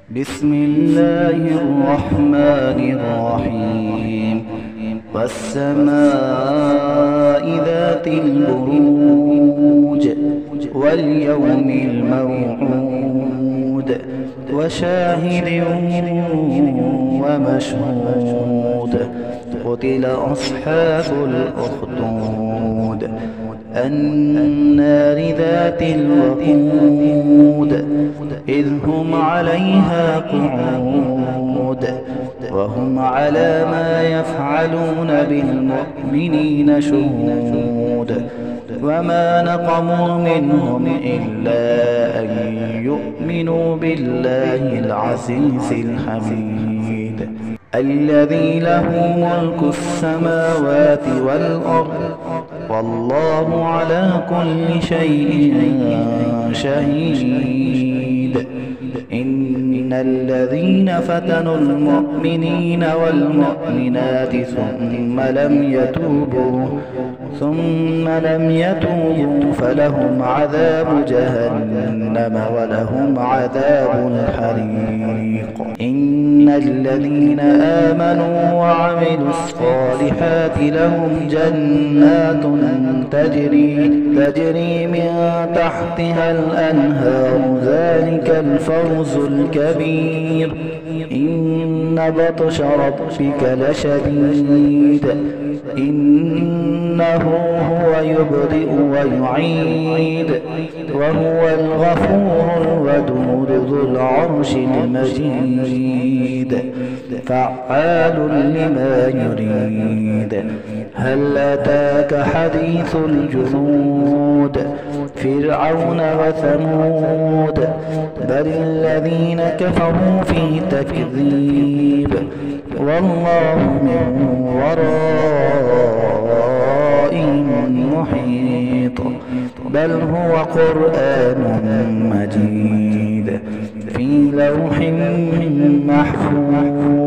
بسم الله الرحمن الرحيم. والسماء ذات البروج واليوم الموعود وشاهد ومشهود. قتل أصحاب الأخدود النار ذات الوقود إذ هم عليها قعود وهم على ما يفعلون بالمؤمنين شهود. وما نقموا منهم إلا أن يؤمنوا بالله العزيز الحميد الذي له ملك السماوات والأرض والله على كل شيء شهيد. إن الذين فتنوا المؤمنين والمؤمنات ثم لم يتوبوا فلهم عذاب جهنم ولهم عذاب الحريق. إن الذين آمنوا وعملوا الصالحات لهم جنات تجري من تحتها الأنهار ذلك الفوز الكبير. إن بطش ربك لشديد إنه هو يبدئ ويعيد وهو الغفور الودود ذو العرش المجيد فعال لما يريد. هل أتاك حديث الجنود فرعون وثمود بل الذين كفروا في تكذيب والله من ورائهم محيط. بل هو قرآن مجيد في لوح محفوظ.